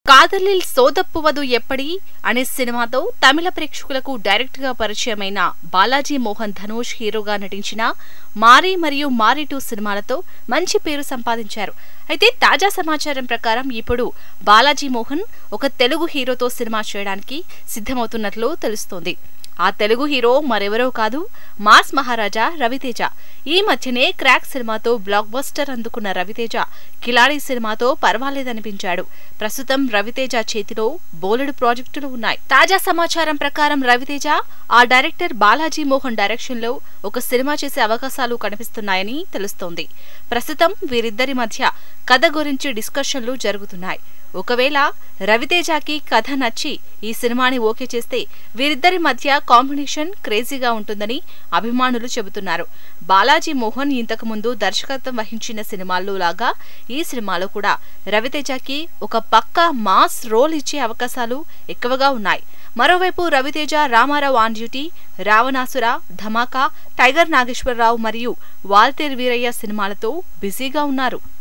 కాదలిల్ సోదప్పువదు ఎప్పటి అనే సినిమాతో తమిళ ప్రేక్షకులకు డైరెక్ట్ గా పరిచయమైన బాలాజీ మోహన్ ధనుష్ హీరోగా నటించిన మారి మరియు మారి 2 సినిమాలతో మంచి పేరు సంపాదించారు. అయితే తాజా సమాచారం ప్రకారం ఇప్పుడు బాలాజీ మోహన్ ఒక తెలుగు హీరోతో సినిమా చేయడానికి సిద్ధమవుతున్నట్లు తెలుస్తోంది. ఆ తెలుగు హీరో మరెవరో కాదు, మాస్ మహారాజా రవితేజ. ఈ మధ్యనే క్రాక్ సినిమాతో బ్లాక్ బస్టర్ అందుకున్న రవితేజ కిలాడి సినిమాతో పర్వాలేదనిపించాడు. ప్రస్తుతం రవితేజ చేతిలో బోలెడు ప్రాజెక్టులు ఉన్నాయి. తాజా సమాచారం ప్రకారం రవితేజ ఆ డైరెక్టర్ బాలాజీ మోహన్ డైరెక్షన్ లో ఒక సినిమా చేసే అవకాశాలు కనిపిస్తున్నాయని తెలుస్తోంది. ప్రస్తుతం వీరిద్దరి మధ్య కథ గురించి డిస్కషన్లు జరుగుతున్నాయి. ఒకవేళ రవితేజకి కథ నచ్చి ఈ సినిమాని ఓకే చేస్తే వీరిద్దరి మధ్య కాంబినేషన్ క్రేజీగా ఉంటుందని అభిమానులు చెబుతున్నారు. బాలాజీ మోహన్ ఇంతకుముందు దర్శకత్వం వహించిన సినిమాల్లో లాగా ఈ సినిమాలో కూడా రవితేజకి ఒక పక్కా మాస్ రోల్ ఇచ్చే అవకాశాలు ఎక్కువగా ఉన్నాయి. మరోవైపు Raviteja Ramarao on duty, Ravanasura, Dhamaka, Tiger Nageswararao మరియు వాల్తేరు వీరయ్య సినిమాలతో బిజీగా ఉన్నారు.